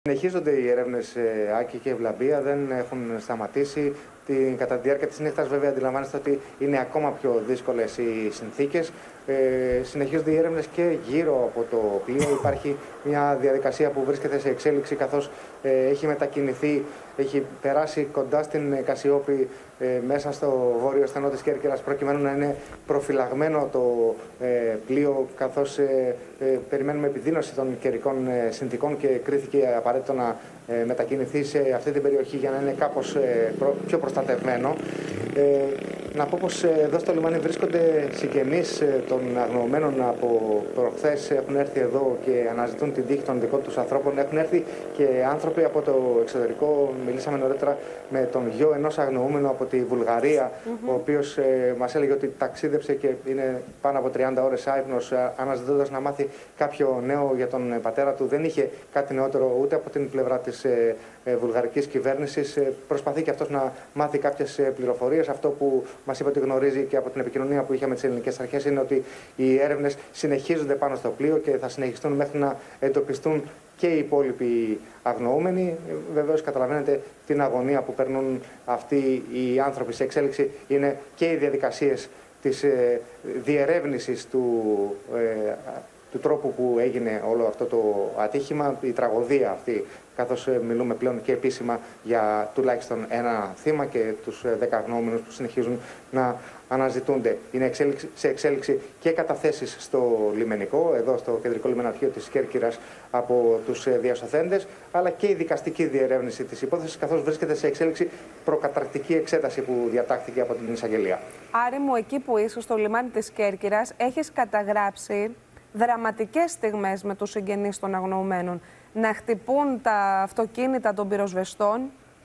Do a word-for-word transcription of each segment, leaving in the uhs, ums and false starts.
Συνεχίζονται οι έρευνες, Άκη και Ευλαμπία, δεν έχουν σταματήσει. Την, κατά τη διάρκεια της νύχτας, βέβαια, αντιλαμβάνεστε ότι είναι ακόμα πιο δύσκολες οι συνθήκες. Ε, συνεχίζονται οι έρευνες και γύρω από το πλοίο. Υπάρχει μια διαδικασία που βρίσκεται σε εξέλιξη, καθώς ε, έχει μετακινηθεί, έχει περάσει κοντά στην Κασιόπη, ε, μέσα στο βόρειο στενό της Κέρκυρας, προκειμένου να είναι προφυλαγμένο το ε, πλοίο, καθώς ε, ε, περιμένουμε επιδείνωση των καιρικών ε, συνθήκων και κρίθηκε απαραίτητο να ε, μετακινηθεί σε αυτή την περιοχή για να είναι κάπως ε, προ, πιο προστατευμένο. Ε, να πω πως εδώ στο λιμάνι βρίσκονται συγγενείς των αγνοωμένων από προχθές. Έχουν έρθει εδώ και αναζητούν την τύχη των δικών τους ανθρώπων. Έχουν έρθει και άνθρωποι από το εξωτερικό. Μιλήσαμε νωρίτερα με τον γιο ενός αγνοούμενου από τη Βουλγαρία, mm-hmm. ο οποίος ε, μας έλεγε ότι ταξίδεψε και είναι πάνω από τριάντα ώρες άυπνος, αναζητώντας να μάθει κάποιο νέο για τον πατέρα του. Δεν είχε κάτι νεότερο ούτε από την πλευρά της ε, ε, βουλγαρικής κυβέρνησης. Ε, προσπαθεί και αυτός να μάθει κάποιες ε, πληροφορίες. Αυτό που μας είπε ότι γνωρίζει και από την επικοινωνία που είχε με τις ελληνικές αρχές είναι ότι οι έρευνες συνεχίζονται πάνω στο πλοίο και θα συνεχιστούν μέχρι να εντοπιστούν και οι υπόλοιποι αγνοούμενοι. Βεβαίως καταλαβαίνετε την αγωνία που περνούν αυτοί οι άνθρωποι σε εξέλιξη. Είναι και οι διαδικασίες της ε, διερεύνησης του, ε, του τρόπου που έγινε όλο αυτό το ατύχημα, η τραγωδία αυτή, καθώς μιλούμε πλέον και επίσημα για τουλάχιστον ένα θύμα και τους δέκα αγνοούμενους που συνεχίζουν να αναζητούνται. Είναι εξέλιξη, σε εξέλιξη και καταθέσεις στο λιμενικό, εδώ στο κεντρικό λιμεναρχείο της Κέρκυρας, από τους διασωθέντες, αλλά και η δικαστική διερεύνηση της υπόθεσης, καθώς βρίσκεται σε εξέλιξη προκαταρκτική εξέταση που διατάχθηκε από την εισαγγελία. Άρη μου, εκεί που είσαι στο λιμάνι της Κέρκυρας, έχεις καταγράψει δραματικές στιγμές με τους συγγενείς των αγνοωμένων. Να χτυπούν τα αυτοκίνητα των πυροσβεστών,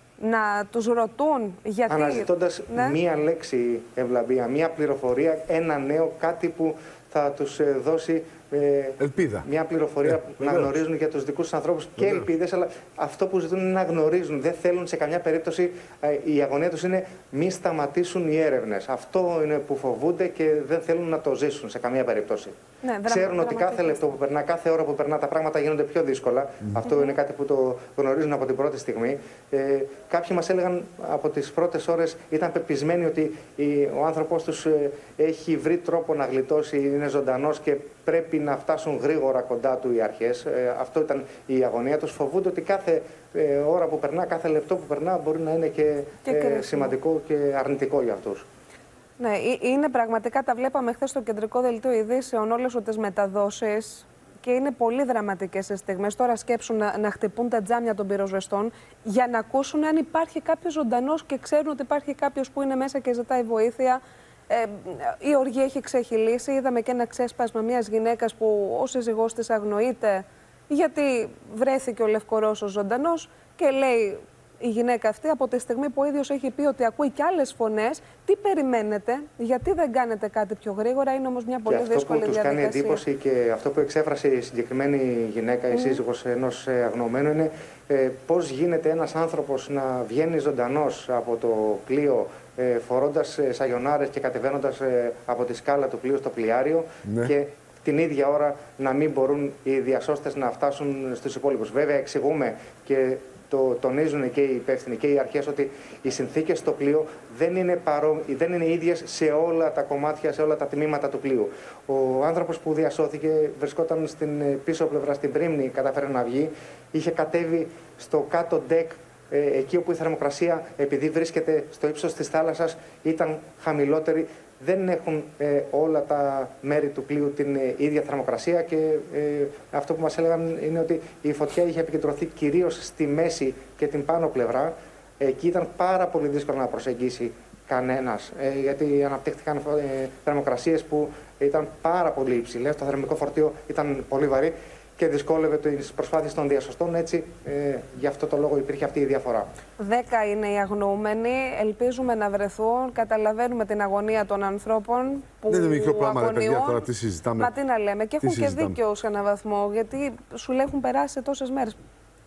να τους ρωτούν γιατί... Αναζητώντας ναι. μία λέξη, Ευλαμπία, μία πληροφορία, ένα νέο, κάτι που θα τους δώσει ε, ελπίδα. Μια πληροφορία ε, που να γνωρίζουν για τους δικούς τους ανθρώπους και ελπίδες, αλλά αυτό που ζητούν είναι να γνωρίζουν. Δεν θέλουν σε καμιά περίπτωση, ε, η αγωνία τους είναι μη σταματήσουν οι έρευνες. Αυτό είναι που φοβούνται και δεν θέλουν να το ζήσουν σε καμία περίπτωση. Ναι, Ξέρουν ότι κάθε λεπτό που περνά, κάθε ώρα που περνά, τα πράγματα γίνονται πιο δύσκολα. Mm-hmm. Αυτό είναι κάτι που το γνωρίζουν από την πρώτη στιγμή. Ε, κάποιοι μας έλεγαν από τις πρώτες ώρες, ήταν πεπισμένοι ότι η, ο άνθρωπός τους ε, έχει βρει τρόπο να γλιτώσει, είναι ζωντανός και πρέπει να φτάσουν γρήγορα κοντά του οι αρχές. Ε, αυτό ήταν η αγωνία τους. Φοβούνται ότι κάθε ε, ώρα που περνά, κάθε λεπτό που περνά μπορεί να είναι και, και ε, σημαντικό και αρνητικό για αυτούς. Ναι, είναι πραγματικά, τα βλέπαμε χθες στο κεντρικό δελτίο ειδήσεων, όλες τις μεταδόσεις και είναι πολύ δραματικές οι στιγμές. Τώρα σκέψουν να, να χτυπούν τα τζάμια των πυροσβεστών για να ακούσουν αν υπάρχει κάποιος ζωντανός και ξέρουν ότι υπάρχει κάποιος που είναι μέσα και ζητάει βοήθεια. Ε, η οργή έχει ξεχυλήσει. Είδαμε και ένα ξέσπασμα μιας γυναίκας που ο σύζυγός της αγνοείται γιατί βρέθηκε ο Λευκορώσος ζωντανός και λέει η γυναίκα αυτή από τη στιγμή που ο ίδιος έχει πει ότι ακούει και άλλες φωνές, τι περιμένετε, γιατί δεν κάνετε κάτι πιο γρήγορα, είναι όμως μια πολύ δύσκολη διαδικασία. Αυτό που τους κάνει εντύπωση και αυτό που εξέφρασε η συγκεκριμένη γυναίκα, η mm. σύζυγος ενός αγνοωμένου, είναι ε, πώς γίνεται ένας άνθρωπος να βγαίνει ζωντανός από το πλοίο ε, φορώντας ε, σαγιονάρες και κατεβαίνοντας ε, από τη σκάλα του πλοίου στο πλοιάριο ναι. και την ίδια ώρα να μην μπορούν οι διασώστες να φτάσουν στους υπόλοιπους. Βέβαια εξηγούμε και το τονίζουν και οι υπεύθυνοι και οι αρχές ότι οι συνθήκες στο πλοίο δεν είναι, παρό... δεν είναι ίδιες σε όλα τα κομμάτια, σε όλα τα τμήματα του πλοίου. Ο άνθρωπος που διασώθηκε βρισκόταν στην πίσω πλευρά, στην πρίμνη, κατάφερε να βγει, είχε κατέβει στο κάτω ντεκ, ε, εκεί όπου η θερμοκρασία, επειδή βρίσκεται στο ύψος της θάλασσας, ήταν χαμηλότερη. Δεν έχουν ε, όλα τα μέρη του πλοίου την ε, ίδια θερμοκρασία και ε, αυτό που μας έλεγαν είναι ότι η φωτιά είχε επικεντρωθεί κυρίως στη μέση και την πάνω πλευρά. Εκεί ήταν πάρα πολύ δύσκολο να προσεγγίσει κανένας, ε, γιατί αναπτύχθηκαν ε, θερμοκρασίες που ήταν πάρα πολύ υψηλές. Το θερμικό φορτίο ήταν πολύ βαρύ και δυσκόλευε τις προσπάθειες των διασωστών, έτσι ε, γι' αυτό το λόγο υπήρχε αυτή η διαφορά. Δέκα είναι οι αγνοούμενοι, ελπίζουμε να βρεθούν, καταλαβαίνουμε την αγωνία των ανθρώπων που δεν είναι μικρό πράγμα, αγωνιούν. παιδιά, τώρα τι συζητάμε. Μα τι να λέμε, και έχουν και συζητάμε. δίκιο σε έναν βαθμό, γιατί σου λέει έχουν περάσει τόσες μέρες.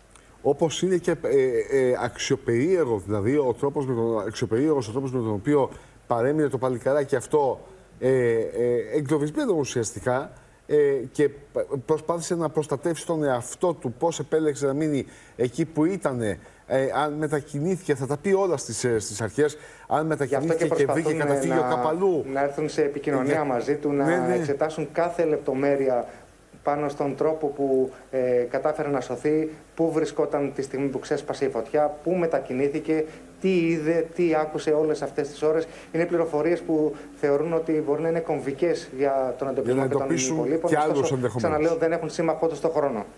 Όπως είναι και ε, ε, αξιοπερίεργο, δηλαδή ο τρόπος με τον, αξιοπερίεργος ο τρόπος με τον οποίο παρέμεινε το παλικαράκι αυτό ε, ε, εγκλωβισμένο ουσιαστικά. ε, και προσπάθησε να προστατεύσει τον εαυτό του. Πώς επέλεξε να μείνει εκεί που ήταν, ε, αν μετακινήθηκε, θα τα πει όλα στις, στις αρχές. Αν μετακινήθηκε και, και βρήκε καταφύγιο κάπου αλλού. Να έρθουν σε επικοινωνία για... μαζί του, να ναι, ναι. εξετάσουν κάθε λεπτομέρεια πάνω στον τρόπο που ε, κατάφερε να σωθεί, πού βρισκόταν τη στιγμή που ξέσπασε η φωτιά, πού μετακινήθηκε, τι είδε, τι άκουσε όλες αυτές τις ώρες. Είναι πληροφορίες που θεωρούν ότι μπορεί να είναι κομβικές για τον εντοπισμό και των υπολείπων. Ωστόσο, ξαναλέω, δεν έχουν σύμμαχό τους στον χρόνο.